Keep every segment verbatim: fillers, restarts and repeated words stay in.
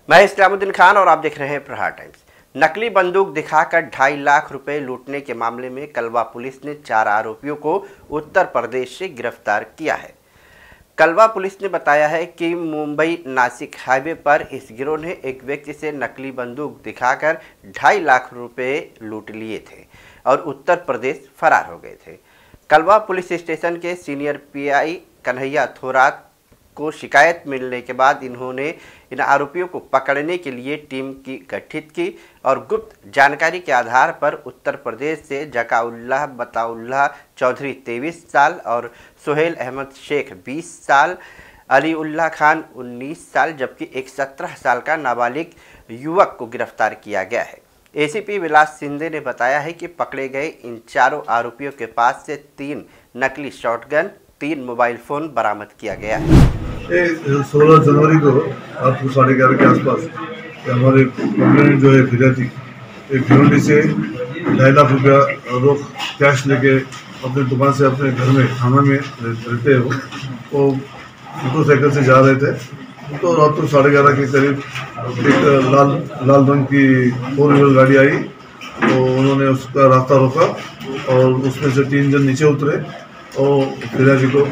मैं इस्लामुद्दीन खान और आप देख रहे हैं प्रहार टाइम्स। नकली बंदूक दिखाकर ढाई लाख रुपए लूटने के मामले में कलवा पुलिस ने चार आरोपियों को उत्तर प्रदेश से गिरफ्तार किया है। कलवा पुलिस ने बताया है कि मुंबई नासिक हाईवे पर इस गिरोह ने एक व्यक्ति से नकली बंदूक दिखाकर ढाई लाख रुपए लूट लिए थे और उत्तर प्रदेश फरार हो गए थे। कलवा पुलिस स्टेशन के सीनियर पीआई कन्हैया थोरात को शिकायत मिलने के बाद इन्होंने इन आरोपियों को पकड़ने के लिए टीम की गठित की और गुप्त जानकारी के आधार पर उत्तर प्रदेश से जकाउल्लाह बताउल्लाह चौधरी तेईस साल और सोहेल अहमद शेख बीस साल, अलीउल्लाह खान उन्नीस साल जबकि एक सत्रह साल का नाबालिग युवक को गिरफ्तार किया गया है। एसीपी विलास सिंधे ने बताया है कि पकड़े गए इन चारों आरोपियों के पास से तीन नकली शॉटगन, तीन मोबाइल फोन बरामद किया गया है। सोलह जनवरी को रात को साढ़े ग्यारह के आसपास हमारे कंप्लेंट जो है फिरियादी एक भिवंडी से ढाई लाख रुपया रोक कैश लेके अपनी दुकान से अपने घर में थाना में रहते हैं वो मोटरसाइकिल से जा रहे थे। तो रात को साढ़े ग्यारह के करीब एक लाल लाल रंग की फोर व्हीलर गाड़ी आई तो उन्होंने उसका रास्ता रोका और उसमें से तीन जन नीचे उतरे और फिरियादी को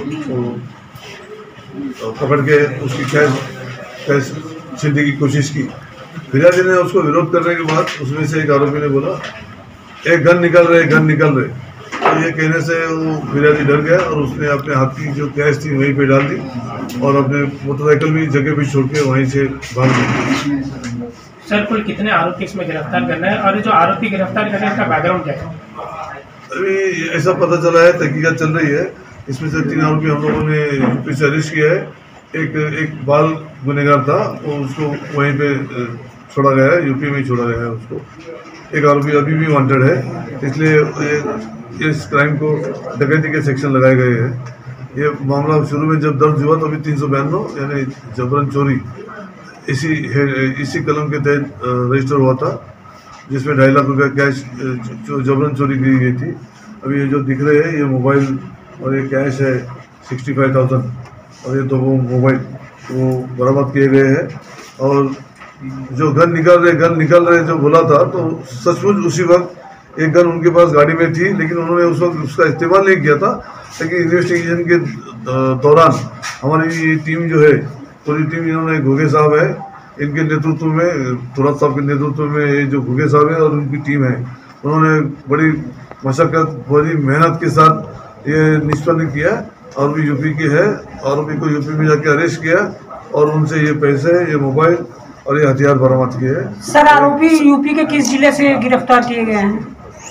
पकड़ के उसकी कैश कैश छीनने की कोशिश की। फिरियादी ने उसको विरोध करने के बाद उसमें से एक आरोपी ने बोला एक गन निकल रहे गन निकल रहे तो ये कहने से वो फिरियादी डर गया और उसने अपने हाथ की जो कैश थी वहीं पे डाल दी और अपने मोटरसाइकिल भी जगह पे छोड़ के वहीं से भाग गए। सर कुल कितने आरोपी इसमें गिरफ्तार करना है और जो आरोपी गिरफ्तार करना है इसका बैकग्राउंड क्या है? अभी ऐसा पता चला है, तहकीकात चल रही है। इसमें से तीन आरोपी हम लोगों ने यूपी से अरेस्ट किया है। एक एक बाल गुनहगार था वो उसको वहीं पे छोड़ा गया है, यूपी में ही छोड़ा गया है उसको। एक आरोपी अभी भी वांटेड है, इसलिए इस क्राइम को डकैती के सेक्शन लगाए गए हैं। ये मामला शुरू में जब दर्ज हुआ तो अभी तीन सौ बयानवे यानी जबरन चोरी इसी इसी कलम के तहत रजिस्टर हुआ था जिसमें ढाई लाख रुपया कैश जबरन चोरी की गई थी। अभी ये जो दिख रहे हैं ये मोबाइल और ये कैश है सिक्सटी फाइव थाउजेंड और ये दो वो मोबाइल वो बरामद किए गए हैं। और जो गन निकल रहे गन निकल रहे जो बोला था तो सचमुच उसी वक्त एक गन उनके पास गाड़ी में थी लेकिन उन्होंने उस वक्त उसका इस्तेमाल नहीं किया था। लेकिन इन्वेस्टिगेशन के दौरान हमारी टीम जो है पूरी टीम इन्होंने घुगे साहब है इनके नेतृत्व में थोरात साहब के नेतृत्व में ये जो घुगे साहब है और उनकी टीम है उन्होंने बड़ी मशक्कत बड़ी मेहनत के साथ ये निष्पन्न किया और भी यूपी के है आरोपी को यूपी में जाके अरेस्ट किया और उनसे ये पैसे ये मोबाइल और ये हथियार बरामद किए हैं। सर आरोपी यूपी के किस जिले से गिरफ्तार किए गए हैं?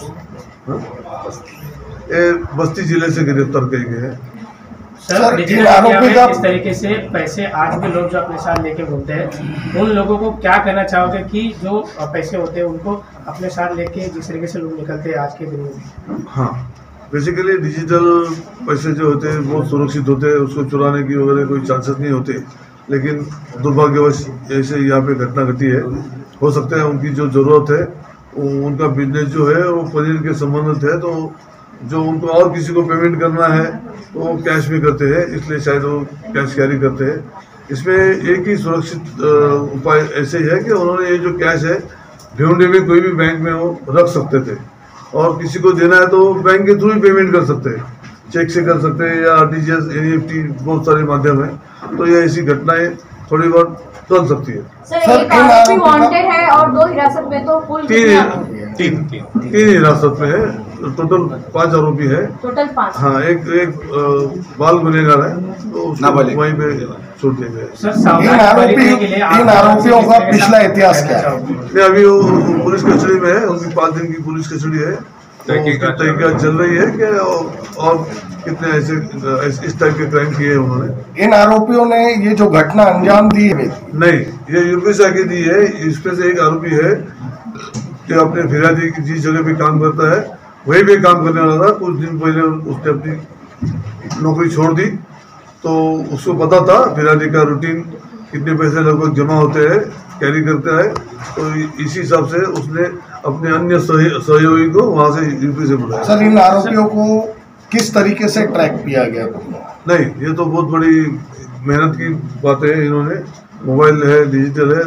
ये बस्ती जिले से गिरफ्तार किए गए हैं। सर डिजिटल आरोपी का इस तरीके से पैसे आज भी लोग जो अपने साथ लेके घूमते हैं उन लोगों को क्या कहना चाहोगे कि जो पैसे होते हैं उनको अपने साथ लेके जिस तरीके से लोग निकलते हैं आज के दिन में? हाँ बेसिकली डिजिटल पैसे जो होते हैं वो सुरक्षित होते हैं, उसको चुराने की वगैरह कोई चांसेस नहीं होते। लेकिन दुर्भाग्यवश ऐसे यहाँ पे घटना घटी है। हो सकता है उनकी जो ज़रूरत है उनका बिजनेस जो है वो पनीर के संबंधित है तो जो उनको और किसी को पेमेंट करना है तो वो कैश में करते हैं इसलिए शायद वो कैश कैरी करते हैं। इसमें एक ही सुरक्षित उपाय ऐसे ही है कि उन्होंने ये जो कैश है भिवंडी में कोई भी बैंक में वो रख सकते थे और किसी को देना है तो बैंक के थ्रू ही पेमेंट कर सकते हैं, चेक से कर सकते हैं या आरटीजीएस एनईएफटी बहुत सारे माध्यम है। तो ये ऐसी घटनाएं थोड़ी बहुत चल सकती है। सर एक आरोपी वांटेड है और दो हिरासत में तो कुल तीन तीन तीन हिरासत में है, टोटल पांच आरोपी है। टोटल पांच। हाँ एक एक बाल गुनहगार है तो उसको वहीं पे छोड़ दिया गया। इन आरोपी इन आरोपियों का पिछला इतिहास क्या है? अभी वो पुलिस कस्टडी में है, उनकी पाँच दिन की पुलिस कस्टडी है। तहकीकात चल रही है कि और कितने ऐसे इस टाइप के क्राइम किए हैं उन्होंने। इन आरोपियों ने ये जो घटना अंजाम दी है? नहीं, ये यूपी से आके दी है। इसमें से एक आरोपी है कि अपने फिरियादी की जिस जगह पे काम करता है वहीं पे काम करने वाला था। कुछ दिन पहले उसने अपनी नौकरी छोड़ दी तो उसको पता था फिरियादी का रूटीन कितने पैसे लगभग जमा होते हैं कैरी करता है तो इसी हिसाब से उसने अपने अन्य सहयोगी को वहाँ से यूपी से बुलाया। सर इन आरोपियों को किस तरीके से ट्रैक किया गया? नहीं ये तो बहुत बड़ी मेहनत की बात है। इन्होंने मोबाइल है, डिजिटल है,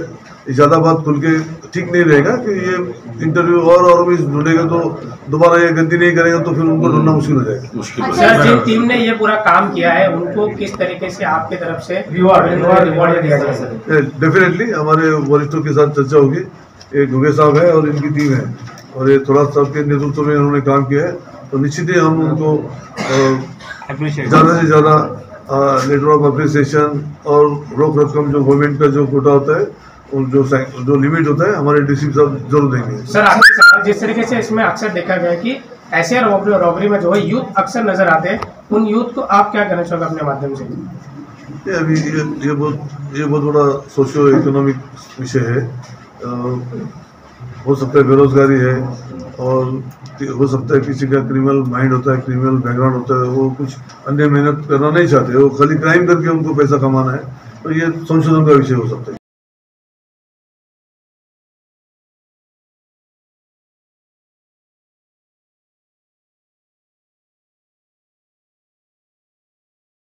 ज़्यादा बात खुल के ठीक नहीं रहेगा कि ये इंटरव्यू और और भी ढूंढेगा तो दोबारा ये गलती नहीं करेगा तो फिर उनको ढूंढना मुश्किल हो जाएगा। सर, जिन टीम ने ये पूरा काम किया है उनको किस तरीके से आपकी तरफ से रिवॉर्ड रिवॉर्ड दिया जाएगा? डेफिनेटली हमारे वरिष्ठों के साथ चर्चा होगी। एक घुगे साहब है और इनकी टीम है और ये थोड़ा साहब के नेतृत्व में उन्होंने काम किया है, तो निश्चित ही हम उनको ज़्यादा से ज़्यादा लेटर ऑफ अप्रिसिएशन और रोक रकम जो गवर्नमेंट का जो कोटा होता है और जो जो लिमिट होता है हमारे डीसी साहब जरूर देंगे। सर, आपके जिस तरीके से इसमें अक्सर देखा गया कि ऐसे रॉबरी रॉबरी में जो है यूथ अक्सर नजर आते हैं, उन यूथ को आप क्या कहना चाहोगे अपने माध्यम से? ये अभी ये ये बहुत ये बहुत बड़ा सोशियो इकोनॉमिक विषय है। आ, हो सकता है बेरोजगारी है और हो सकता है किसी का क्रिमिनल माइंड होता है, क्रिमिनल बैकग्राउंड होता है, वो कुछ अन्य मेहनत करना नहीं चाहते, वो खाली क्राइम करके उनको पैसा कमाना है, तो ये संशोधन का विषय हो सकता है।